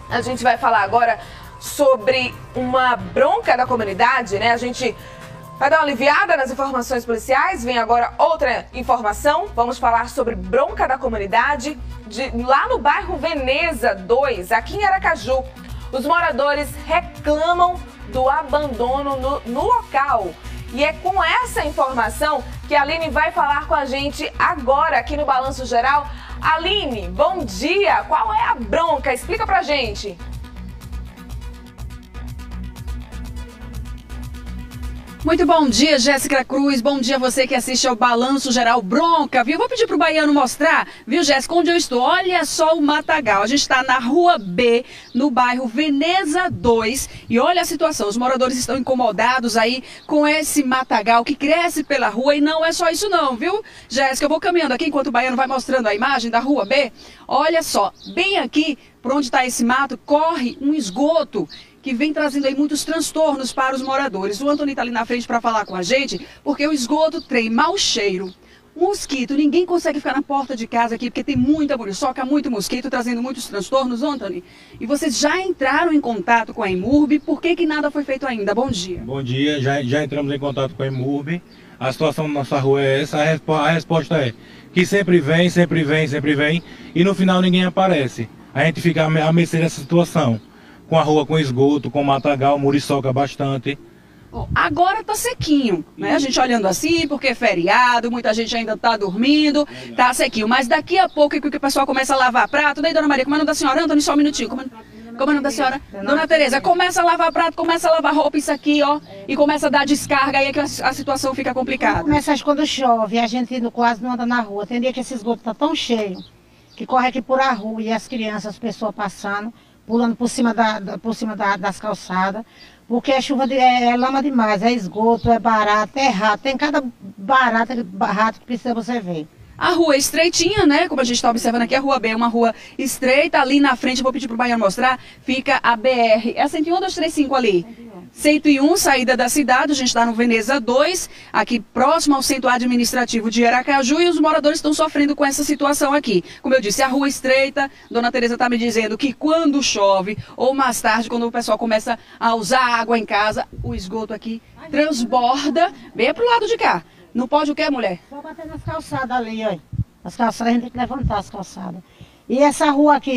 A gente vai falar agora sobre uma bronca da comunidade, né? A gente vai dar uma aliviada nas informações policiais. Vem agora outra informação. Vamos falar sobre bronca da comunidade lá no bairro Veneza 2, aqui em Aracaju. Os moradores reclamam do abandono no local. E é com essa informação que a Aline vai falar com a gente agora aqui no Balanço Geral. Aline, bom dia! Qual é a bronca? Explica pra gente. Muito bom dia, Jéssica Cruz. Bom dia a você que assiste ao Balanço Geral. Bronca, viu? Vou pedir pro baiano mostrar, viu, Jéssica, onde eu estou. Olha só o matagal. A gente está na Rua B, no bairro Veneza 2. E olha a situação. Os moradores estão incomodados aí com esse matagal que cresce pela rua. E não é só isso não, viu, Jéssica? Eu vou caminhando aqui enquanto o baiano vai mostrando a imagem da Rua B. Olha só, bem aqui, por onde está esse mato, corre um esgoto que vem trazendo aí muitos transtornos para os moradores. O Antônio está ali na frente para falar com a gente, porque o esgoto tem mau cheiro, mosquito, ninguém consegue ficar na porta de casa aqui, porque tem muita muriçoca, muito mosquito, trazendo muitos transtornos, Antônio. E vocês já entraram em contato com a EMURB, por que nada foi feito ainda? Bom dia. Bom dia, já entramos em contato com a EMURB. A situação da nossa rua é essa, a resposta é que sempre vem, e no final ninguém aparece. A gente fica à mercê dessa situação. Com a rua com esgoto, com matagal, muriçoca bastante. Bom, agora tá sequinho, né? A gente olhando assim, porque é feriado, muita gente ainda tá dormindo, tá sequinho. Mas daqui a pouco que o pessoal começa a lavar prato, daí, dona Maria, como é o nome da senhora? Antônio, só um minutinho. Como é o nome da senhora? Dona Tereza, começa a lavar prato, começa a lavar roupa, isso aqui, ó, e começa a dar descarga, aí é que a situação fica complicada. Começa quando chove, a gente quase não anda na rua. Tem dia que esse esgoto tá tão cheio, que corre aqui por a rua, e as crianças, as pessoas passando, pulando por cima das calçadas, porque é chuva, é lama demais, é esgoto, é barato, é rato, tem cada rato que precisa você ver. A rua é estreitinha, né? Como a gente está observando aqui, a Rua B é uma rua estreita. Ali na frente, vou pedir para o baiano mostrar, fica a BR. É a 101 235 ali. 101, saída da cidade. A gente está no Veneza 2, aqui próximo ao centro administrativo de Aracaju. E os moradores estão sofrendo com essa situação aqui. Como eu disse, a rua estreita. Dona Tereza está me dizendo que quando chove, ou mais tarde, quando o pessoal começa a usar água em casa, o esgoto aqui transborda bem para o lado de cá. Não pode o quê, mulher? Só bater nas calçadas ali, ó. As calçadas, a gente tem que levantar as calçadas. E essa rua aqui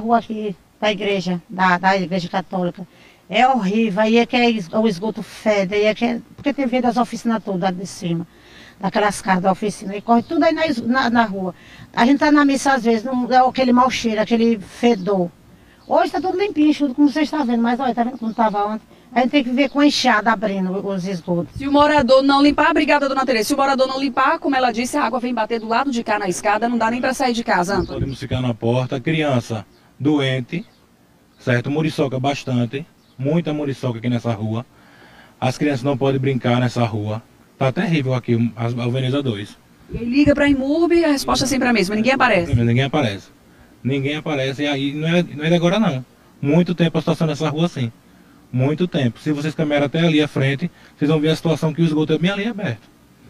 da igreja, da igreja católica, é horrível. Aí é que o esgoto fede, aí é que porque tem vindo as oficinas todas de cima, daquelas casas da oficina, e corre tudo aí na rua. A gente tá na missa às vezes, não é aquele mau cheiro, aquele fedor. Hoje tá tudo limpinho, tudo como vocês estão vendo, mas olha, tá vendo como estava ontem? A gente tem que ver com a enxada abrindo os esgotos. Se o morador não limpar, obrigada, dona Tereza, se o morador não limpar, como ela disse, a água vem bater do lado de cá na escada, não dá nem para sair de casa, Antônio. Podemos ficar na porta, criança doente, certo? Muriçoca bastante, muita muriçoca aqui nessa rua. As crianças não podem brincar nessa rua. Tá terrível aqui o Veneza 2. E aí liga para a EMURB e a resposta é sempre a mesma, ninguém aparece. Ninguém aparece, e aí não é de agora não. Muito tempo a situação nessa rua assim. Muito tempo. Se vocês caminharem até ali à frente, vocês vão ver a situação que o esgoto é bem ali aberto.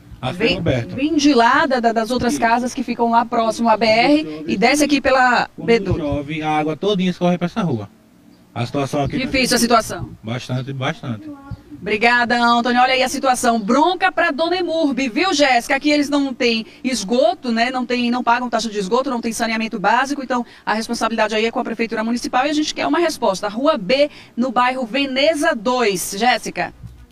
Bem de lá das outras casas que ficam lá próximo à BR e desce aqui pela B2. Quando chove, a água todinha escorre para essa rua. A situação aqui... Difícil a situação. Bastante. Obrigada, Antônio. Olha aí a situação. Bronca para dona EMURB, viu, Jéssica? Aqui eles não têm esgoto, né? Não pagam taxa de esgoto, não tem saneamento básico. Então, a responsabilidade aí é com a Prefeitura Municipal e a gente quer uma resposta. Rua B, no bairro Veneza 2. Jéssica.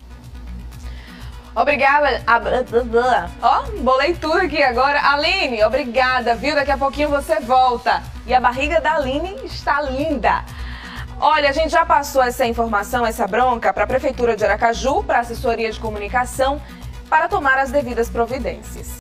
Obrigada. Ó, bolei tudo aqui agora. Aline, obrigada, viu? Daqui a pouquinho você volta. E a barriga da Aline está linda. Olha, a gente já passou essa informação, essa bronca, para a Prefeitura de Aracaju, para a Assessoria de Comunicação, para tomar as devidas providências.